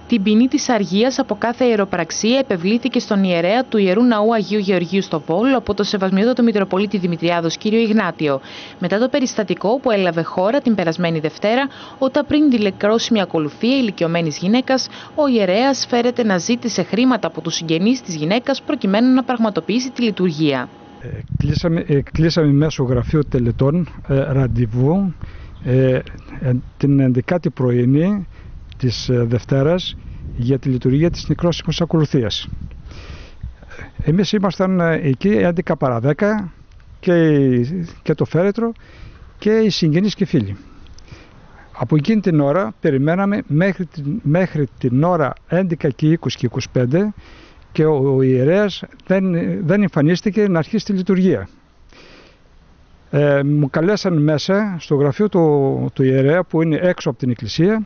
Την ποινή της αργίας από κάθε ιεροπραξία επευλήθηκε στον ιερέα του Ιερού Ναού Αγίου Γεωργίου στο Βόλο από το Σεβασμιότατο Μητροπολίτη Δημητριάδος κ. Ιγνάτιο, μετά το περιστατικό που έλαβε χώρα την περασμένη Δευτέρα, όταν πριν τηλεκρόσιμη ακολουθία ηλικιωμένης γυναίκας, ο ιερέας φέρεται να ζήτησε χρήματα από τους συγγενείς της γυναίκας προκειμένου να πραγματοποιήσει τη λειτουργία. Κλείσαμε μέσω γραφείου τελετών ραντεβού την 11η πρωινή της Δευτέρας για τη λειτουργία της νεκρόσιμης ακολουθίας. Εμείς ήμασταν εκεί 11 παρά 10 και το φέρετρο και οι συγγενείς και φίλοι. Από εκείνη την ώρα περιμέναμε μέχρι την ώρα 11 και 20 και 25 και ο ιερέας δεν εμφανίστηκε να αρχίσει τη λειτουργία. Μου καλέσαν μέσα στο γραφείο του ιερέα που είναι έξω από την εκκλησία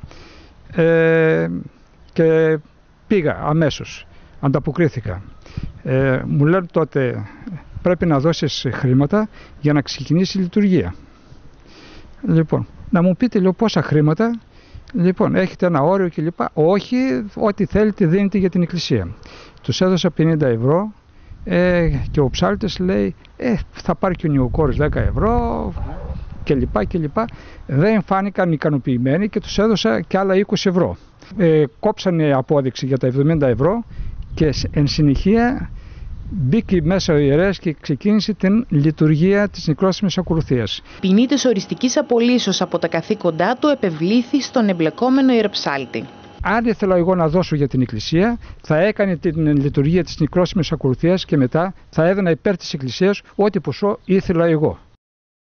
και πήγα αμέσως, ανταποκρίθηκα. Μου λένε τότε πρέπει να δώσεις χρήματα για να ξεκινήσει η λειτουργία. Λοιπόν, να μου πείτε, λέω, πόσα χρήματα, λοιπόν, έχετε ένα όριο κλπ. Όχι, ό,τι θέλετε δίνετε για την εκκλησία. Τους έδωσα 50 ευρώ και ο ψάλτης λέει θα πάρει και ο νοικοκόρης 10 ευρώ κλπ. Δεν φάνηκαν ικανοποιημένοι και τους έδωσα και άλλα 20 ευρώ. Κόψανε απόδειξη για τα 70 ευρώ και εν συνεχεία μπήκε μέσα ο ιερέας και ξεκίνησε την λειτουργία της νεκρόσιμης ακολουθίας. Ποινή της οριστικής απολύσεως από τα καθήκοντά του επευλήθη στον εμπλεκόμενο ιεροψάλτη. Αν ήθελα εγώ να δώσω για την εκκλησία, θα έκανε την λειτουργία της νεκρόσιμης ακολουθίας και μετά θα έδωνα υπέρ της εκκλησίας ό,τι ποσό ήθελα εγώ.